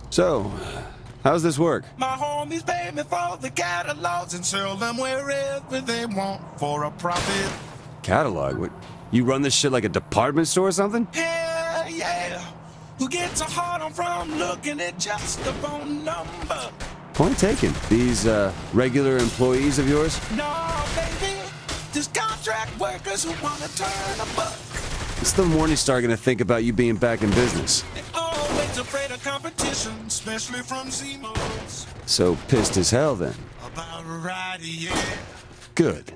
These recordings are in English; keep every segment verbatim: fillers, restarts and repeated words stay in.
So, how's this work? My homies pay me for the catalogs and sell them wherever they want for a profit. Catalog? What? You run this shit like a department store or something? Yeah, yeah. Who gets a hard on from looking at just the phone number? Point taken. These, uh, regular employees of yours? No, baby. Just contract workers who want to turn a buck. What's the Morningstar gonna think about you being back in business? They're always afraid of competition, especially from Z-Modes. So pissed as hell then. About right, yeah. Good.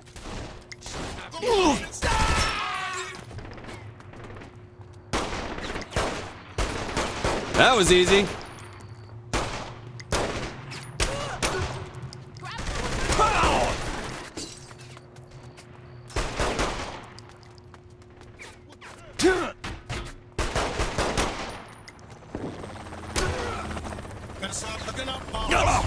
That was easy. Better start looking up, boss.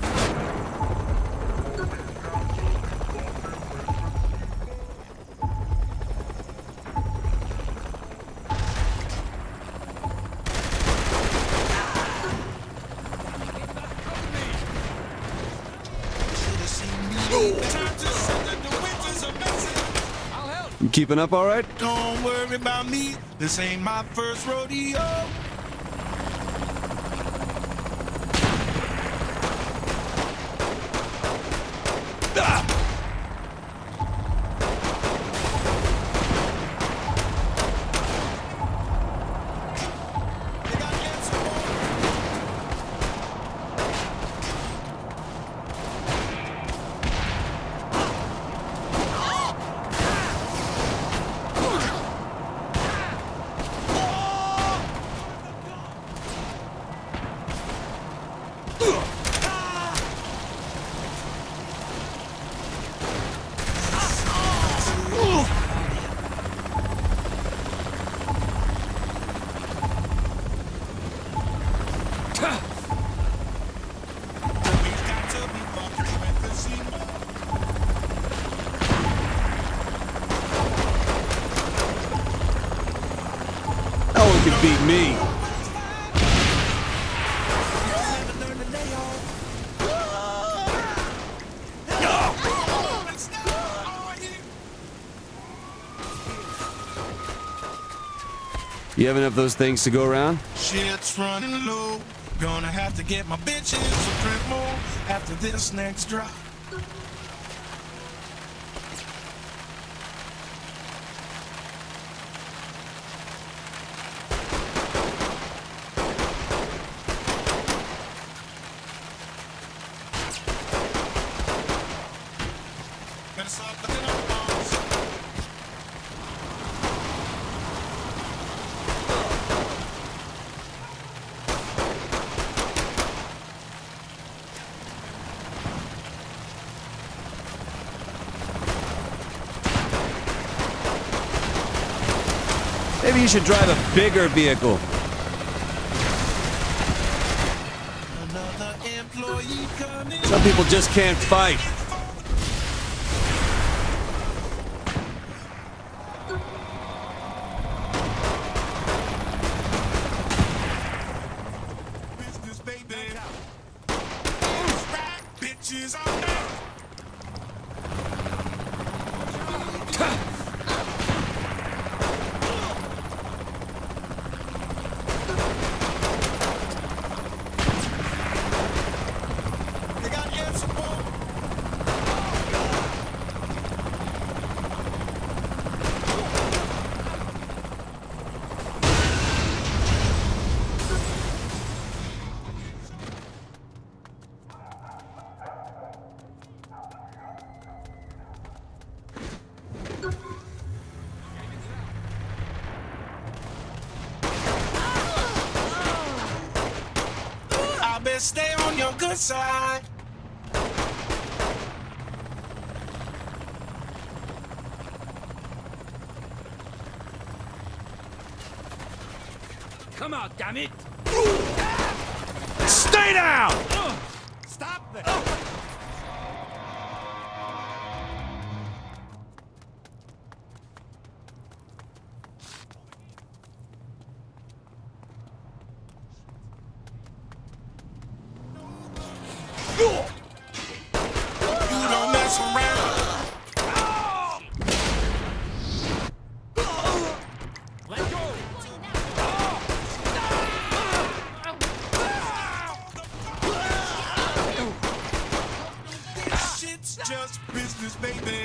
You keeping up all right? Don't worry about me. This ain't my first rodeo. No one can beat me. You have enough of those things to go around? Shit's running low. Gonna have to get my bitches a print more after this next drop. Better start looking up, boss. Maybe you should drive a bigger vehicle. Another employee coming. Some people just can't fight. Business, baby. Right, bitches all day. They got air support. I best stay on your good side. Come out, damn it! Stay down! Stop that! You don't mess around. Let go. Shit's just business, baby.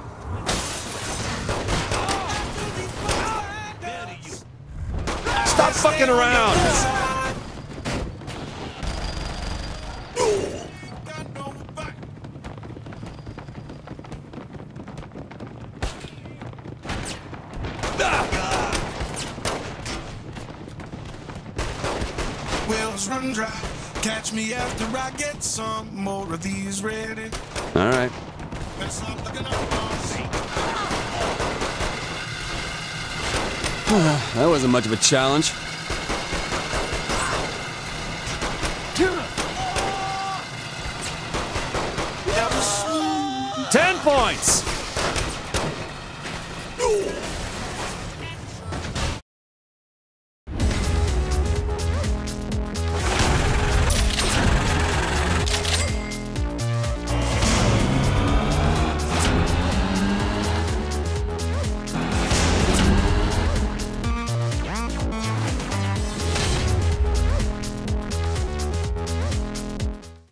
Stop fucking around! Got no back. Wheels run dry. Catch me after I get some more of these ready. All right. Let's stop looking up, boss. That wasn't much of a challenge. Ten points!